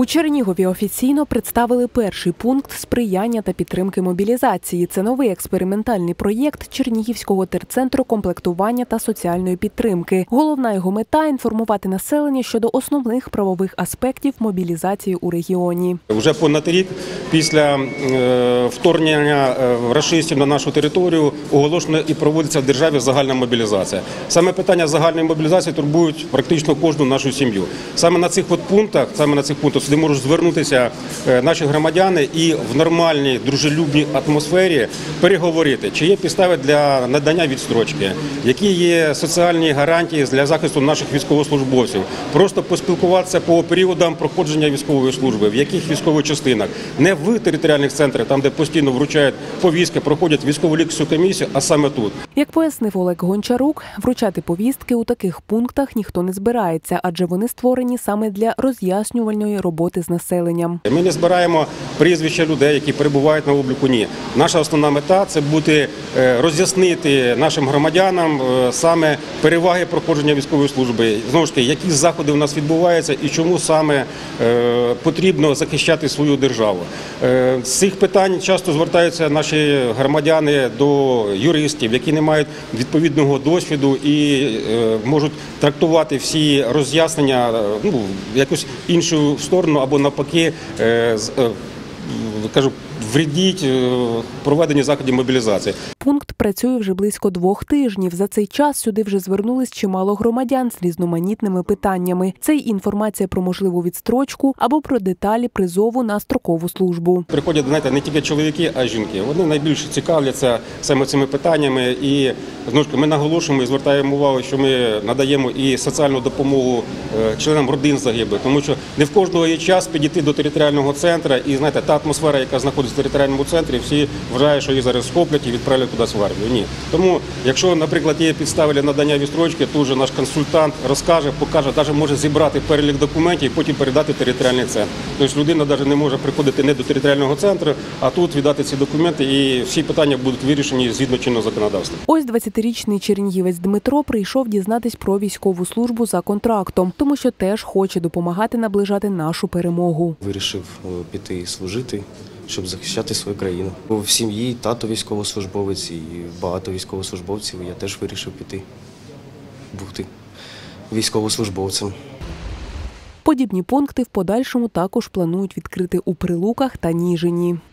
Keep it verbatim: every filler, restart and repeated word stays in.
У Чернігові офіційно представили перший пункт сприяння та підтримки мобілізації. Це новий експериментальний проєкт Чернігівського терцентру комплектування та соціальної підтримки. Головна його мета – інформувати населення щодо основних правових аспектів мобілізації у регіоні. Вже понад рік після вторгнення рашистів на нашу територію оголошено і проводиться в державі загальна мобілізація. Саме питання загальної мобілізації турбують практично кожну нашу сім'ю. Саме на цих от пунктах, саме на цих пунктах сюди можуть звернутися наші громадяни і в нормальній, дружелюбній атмосфері переговорити, чи є підстави для надання відстрочки, які є соціальні гарантії для захисту наших військовослужбовців. Просто поспілкуватися по періодам проходження військової служби, в яких військових частинах. Не в територіальних центрах, там де постійно вручають повістки, проходять військово-лікарську комісію, а саме тут. Як пояснив Олег Гончарук, вручати повістки у таких пунктах ніхто не збирається, адже вони створені саме для роз'яснювальної роботи з населенням. Ми не збираємо прізвища людей, які перебувають на обліку. Ні. Наша основна мета – це бути, роз'яснити нашим громадянам саме переваги проходження військової служби. Знову ж таки, які заходи у нас відбуваються і чому саме потрібно захищати свою державу. З цих питань часто звертаються наші громадяни до юристів, які не мають відповідного досвіду і можуть трактувати всі роз'яснення ну, якось іншу сторону або навпаки, кажу, вредіть проведенню заходів мобілізації. Пункт працює вже близько двох тижнів. За цей час сюди вже звернулись чимало громадян з різноманітними питаннями. Це й інформація про можливу відстрочку або про деталі призову на строкову службу. Приходять, знаєте, не тільки чоловіки, а й жінки. Вони найбільше цікавляться саме цими питаннями. І знову ж таки, ми наголошуємо і звертаємо увагу, що ми надаємо і соціальну допомогу членам родин загиблих. Тому що не в кожного є час підійти до територіального центру. І, знаєте, та атмосфера, яка знаходиться в територіальному центрі, всі вважають, що їх зараз схоплять і відправлять кудись в армію. Ні. Тому, якщо, наприклад, є підстави для надання відстрочки, тут же наш консультант розкаже, покаже, навіть може зібрати перелік документів і потім передати в територіальний центр. Тобто людина навіть не може приходити не до територіального центру, а тут віддати ці документи і всі питання будуть вирішені згідно чинного законодавства. Ось двадцятирічний чернігівець Дмитро прийшов дізнатись про військову службу за контрактом, тому що теж хоче допомагати наближати нашу перемогу. Вирішив піти служити, щоб захищати свою країну. В сім'ї тато військовослужбовець і багато військовослужбовців. Я теж вирішив піти, бути військовослужбовцем. Подібні пункти в подальшому також планують відкрити у Прилуках та Ніжині.